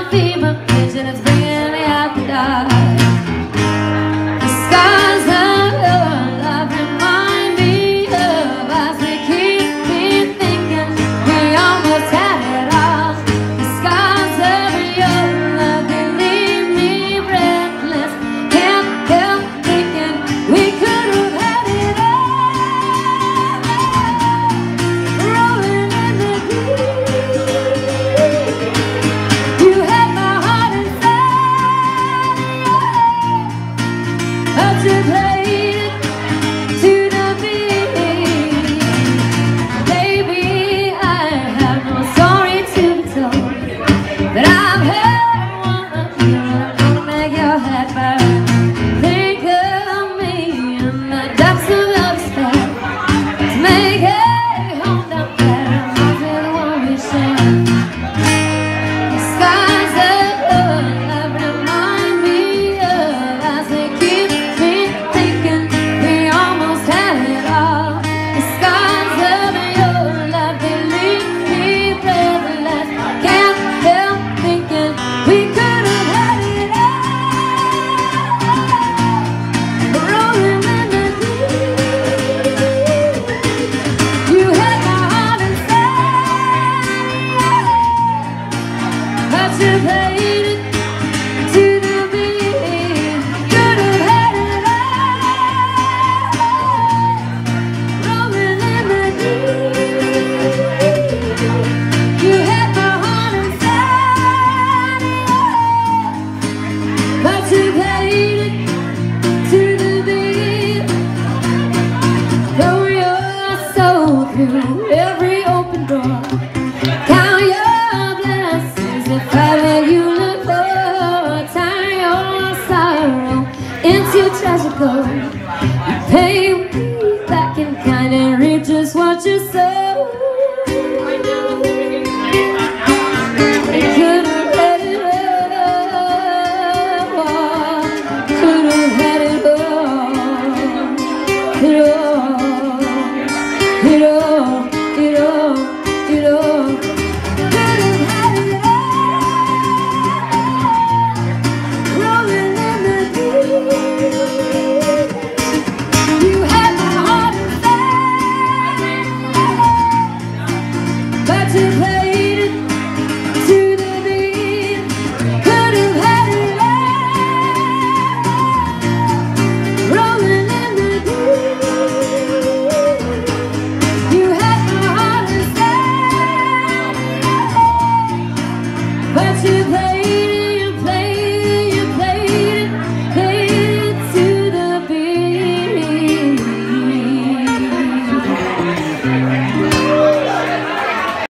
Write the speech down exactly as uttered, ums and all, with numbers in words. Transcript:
fever pitch and it's bringing me out the dark. The scars of your love remind me of as they keep me thinking we almost had it all. The scars of your love, they leave me breathless. Can't help thinking we could have had it all. Rolling in the deep, you had my heart inside, but you played it to the beat. Baby, I have no story to be told, but I've heard one of you and I'm gonna make your head burn. Think of me in the depths of your despair, to make a home down there. I'm the one we share. The skies of love remind me of as they keep me thinking we almost had it all. The skies of your love, they leave me breathless. Can't help thinking we could have had it all. Rolling in the deep, you had my heart inside, but you played it to the beat. Could have had it all. Rolling in the deep, you had my heart inside, but you played it to the beat. Throw your soul through every open door. Count your blessings if ever you look for. Turn your sorrow into treasure gold. You pay